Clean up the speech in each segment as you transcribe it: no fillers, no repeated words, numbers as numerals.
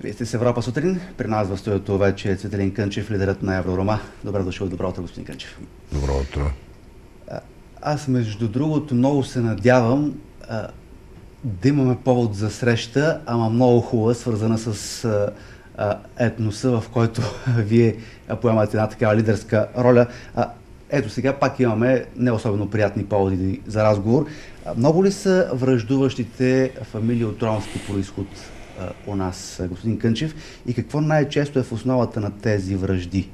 Вие сте с Европа сутрин. При нас в студиото вече е Цветелин Кънчев, лидерът на Евророма. Добре дошъл, добро утро, господин Кънчев. Добро утро. Аз, между другото, много се надявам да имаме повод за среща, ама много хубава, свързана с етноса, в който вие поемате една такава лидерска роля. Ето сега пак имаме не особено приятни поводи за разговор. Много ли са враждуващите фамилии от ромски произход у нас, господин Кънчев, и какво най-често е в основата на тези вражди?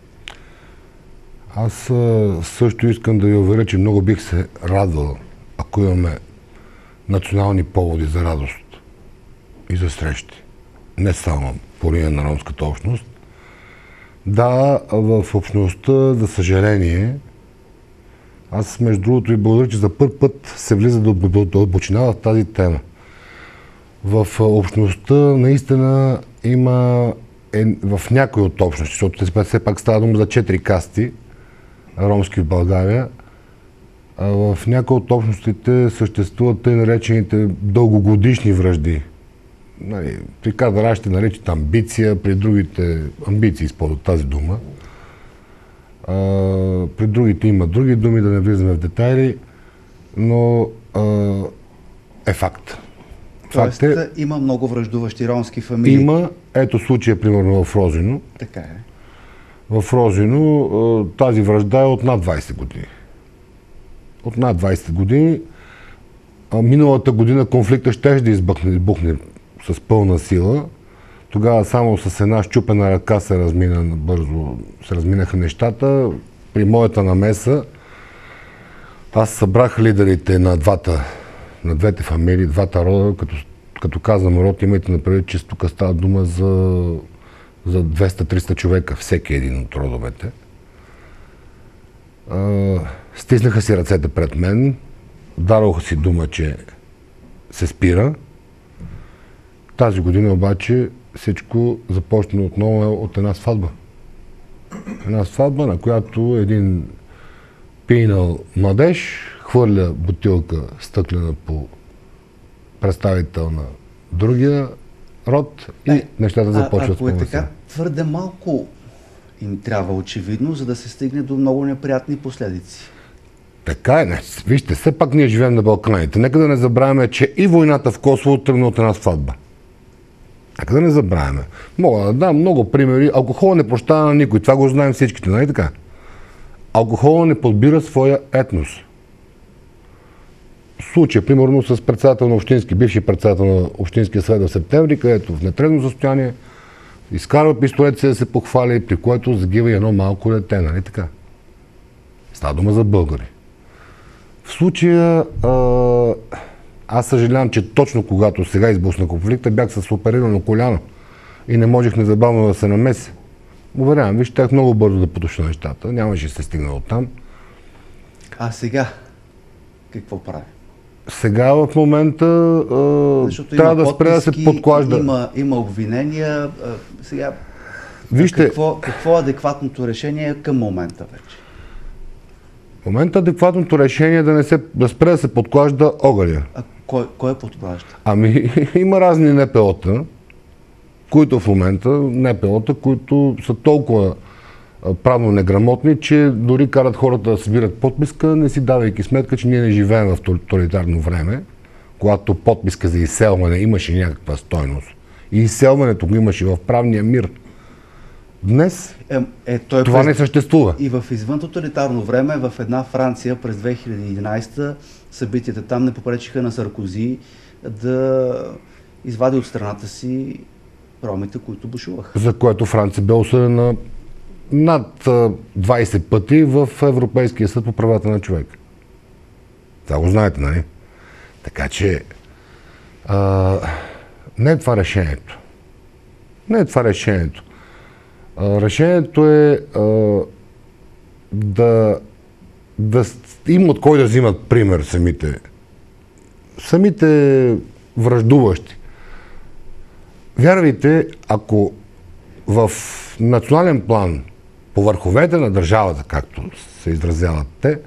Аз също искам да ви уверя, че много бих се радвал, ако имаме национални поводи за радост и за срещи. Не само по линия на ромската общност. Да, в общността, за съжаление, аз между другото ви благодаря, че за първ път се влиза до дълбочина в тази тема. В общността наистина има в някои от общности, защото все пак става дума за 4 касти ромски в България, в някои от общностите съществуват тъй наречените дългогодишни вражди. При Кадара ще наречат амбиция, при другите амбиции използват тази дума. При другите има други думи, да не влизаме в детайли, но е факт. Тоест има много враждуващи ромски фамилии. Има. Ето случая, примерно в Розино. Така е. В Розино тази вражда е от над 20 години. От над 20 години. Миналата година конфликта ще да избухне с пълна сила. Тогава само с една щупена ръка се разминаха нещата. При моята намеса аз събрах лидерите на двете фамилии, двата рода, като казвам род, имайте напред, че тук става дума за 200-300 човека, всеки един от родовете. Стиснаха си ръцете пред мен, дадоха си дума, че се спира. Тази година обаче всичко започна отново от една сватба. Една сватба, на която един пинал младеж хвърля бутилка стъклена по представител на другия род и нещата започват с Ако е така, твърде малко им трябва очевидно, за да се стигне до много неприятни последици. Така е, не. Вижте, все пак ние живеем на Балканите. Нека да не забравяме, че и войната в Косово тръгна от една сватба. Нека да не забравяме. Мога да дам много примери. Алкохола не прощава на никой. Това го знаем всичките, нали така? Алкохола не подбира своя етнос. Случай, примерно, с председател на бивши председател на Общинския съвет в септември, където в нетрезно състояние изкарва пистолет си да се похвали, при което загива едно малко дете, нали така? Става дума за българи. В случая, аз съжалявам, че точно когато сега избухна конфликта, бях с оперирано коляно и не можех незабавно да се намеся. Уверявам ви, щях много бързо да потушна нещата, нямаше да се стигна от там. А сега какво прави? Сега в момента трябва да спре да се подклажда. Има обвинения. Сега, вижте, какво е адекватното решение към момента вече? В момента адекватното решение е да спре да се подклажда огъня. А кой подклажда? Има разни НПО-та, които в момента, които са толкова правно неграмотни, че дори карат хората да събират подписка, не си давайки сметка, че ние не живеем в тоталитарно време, когато подписка за изселване имаше някаква стойност. И изселването го имаше в правния мир. Днес това не съществува. И в извън тоталитарно време, в една Франция през 2011 събитията там не попречиха на Саркози да извади от страната си ромите, които бушуваха. За което Франция бе осъдена над 20 пъти в Европейския съд по правата на човека. Това го знаете, нали? Така че не е това решението. Не е това решението. Решението е да има от кой да взимат пример самите враждуващи. Вярвайте, ако в национален план по върховете на държавата, както се изразяват те,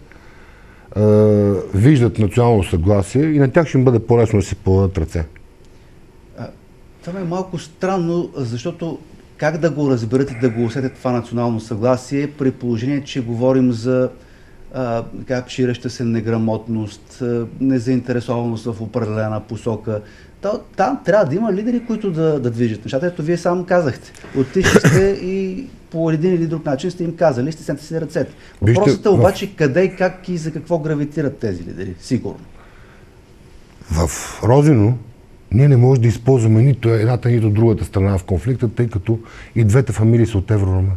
виждат национално съгласие и на тях ще им бъде по-лесно да си подадат ръце. Това е малко странно, защото как да го разберат и да го усетят това национално съгласие, при положение, че говорим за ширеща се неграмотност, незаинтересованост в определена посока. Там трябва да има лидери, които да движат нещата. Ето вие сам казахте. Отишли сте и по един или друг начин сте им казали, стиснете си ръцете. Въпросът е обаче къде, как и за какво гравитират тези лидери, сигурно. В Розино ние не можем да използваме нито едната, нито другата страна в конфликта, тъй като и двете фамилии са от Евророма.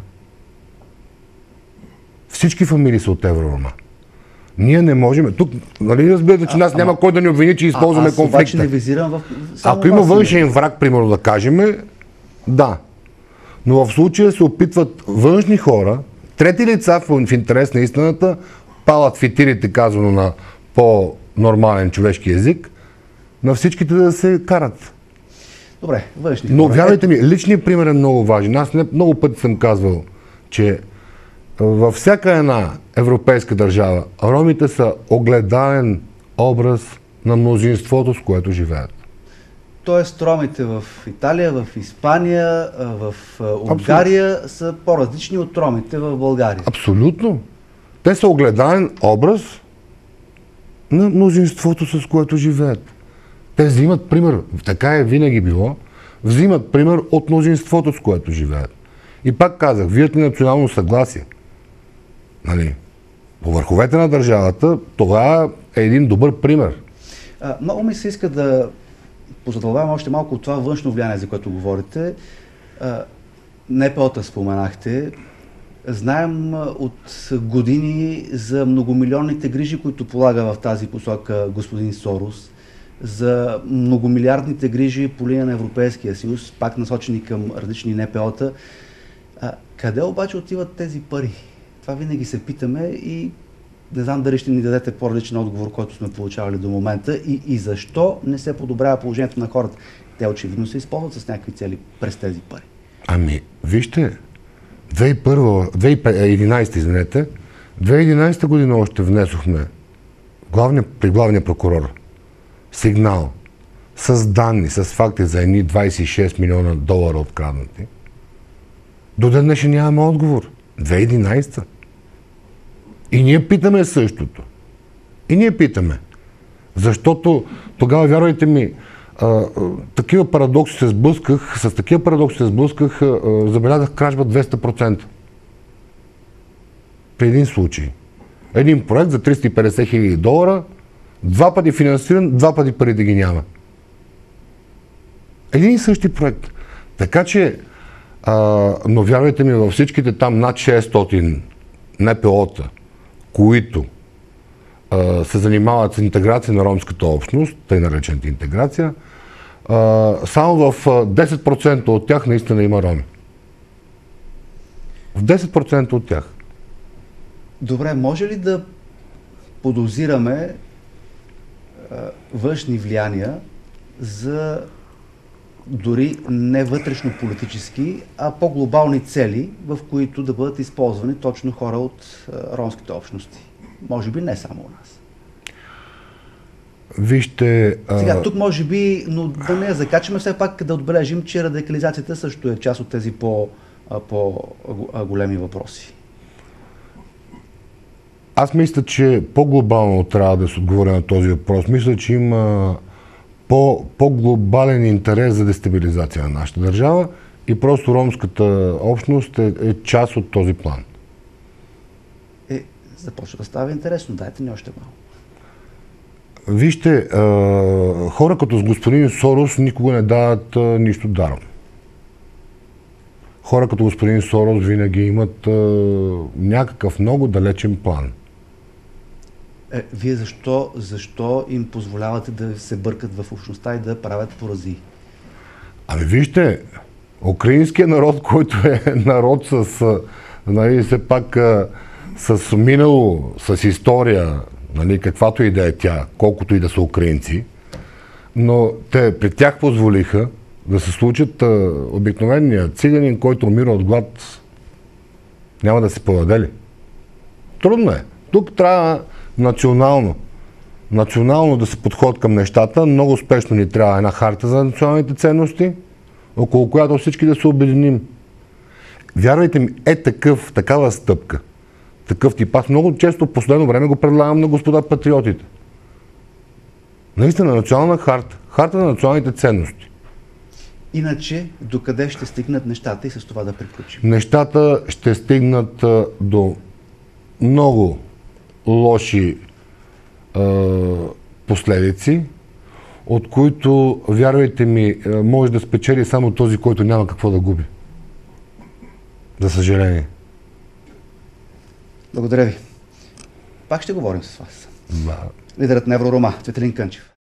Всички фамилии са от Евророма. Ние не можем. Тук, нали разбирате, че нас няма кой да ни обвини, че използваме конфликта. Обаче не визирам Ако има външен враг, примерно да кажем, да. Но в случая се опитват външни хора, трети лица в интерес на истината, палят фитилите, казано на по-нормален човешки език, на всичките да се карат. Добре, външни хора. Но вярвайте ми, личният пример е много важен. Аз много пъти съм казвал, че във всяка една европейска държава ромите са огледален образ на мнозинството, с което живеят. Тоест ромите в Италия, в Испания, в Унгария са по-различни от ромите в България. Абсолютно. Те са огледален образ на мнозинството, с което живеят. Те взимат пример, така е винаги било, взимат пример от мнозинството, с което живеят. И пак казах, вият ли национално съгласие? Нали, по върховете на държавата, това е един добър пример. Много ми се иска да позадълбавам още малко от това външно влияние, за което говорите. НПО-та споменахте. Знаем от години за многомилионните грижи, които полага в тази посока господин Сорос, за многомилиардните грижи по линия на Европейския съюз, пак насочени към различни НПО-та. Къде обаче отиват тези пари? Това винаги се питаме и не знам дали ще ни дадете по-различен отговор, който сме получавали до момента и защо не се подобрява положението на хората. Те очевидно се използват с някакви цели през тези пари. Ами, вижте, 2011 година още внесохме при главния прокурор сигнал с данни, с факти за едни 26 милиона долара откраднати. До ден днешен нямаме отговор. 2011. И ние питаме същото. И ние питаме. Защото тогава, вярвайте ми, такива парадокси се сблъсках, забелязах кражба 200%. При един случай. Един проект за 350 хиляди долара, 2 пъти финансиран, 2 пъти пари да ги няма. Един и същи проект. Така че, но вярвайте ми, във всичките там над 600 НПО-та, които се занимават с интеграция на ромската общност, тъй наречената интеграция, само в 10% от тях наистина има роми. В 10% от тях. Добре, може ли да подозираме външни влияния за дори не вътрешно-политически, а по-глобални цели, в които да бъдат използвани точно хора от ромските общности? Може би не само у нас. Вижте... Сега, тук може би, но да не я закачаме, все пак да отбележим, че радикализацията също е част от тези по-големи въпроси. Аз мисля, че по-глобално трябва да се отговори на този въпрос. Мисля, че има по-глобален интерес за дестабилизация на нашата държава и просто ромската общност е част от този план. Започва да става интересно. Дайте ни още малко. Вижте, хора като с господин Сорос никога не дават нищо даром. Хора като господин Сорос винаги имат някакъв много далечен план. Вие защо им позволявате да се бъркат в общността и да правят поразии? Ами вижте, украинският народ, който е народ с, нали, все пак с минало, с история, нали, каквато и да е тя, колкото и да са украинци, но те при тях позволиха да се случат обикновения циганин, който умира от глад, няма да се поведе ли? Трудно е. Тук трябва национално да се подходят към нещата. Много успешно ни трябва една харта за националните ценности, около която всички да се обединим. Вярвайте ми, такава стъпка, такъв тип. Аз много често в последно време го предлагам на господа патриотите. Наистина, национална харта на националните ценности. Иначе, докъде ще стигнат нещата и с това да приключим? Нещата ще стигнат до много лоши последици, от които, вярвайте ми, може да спечели само този, който няма какво да губи. За съжаление. Благодаря ви. Пак ще говорим с вас. Да. Лидерът на Евророма, Цветелин Кънчев.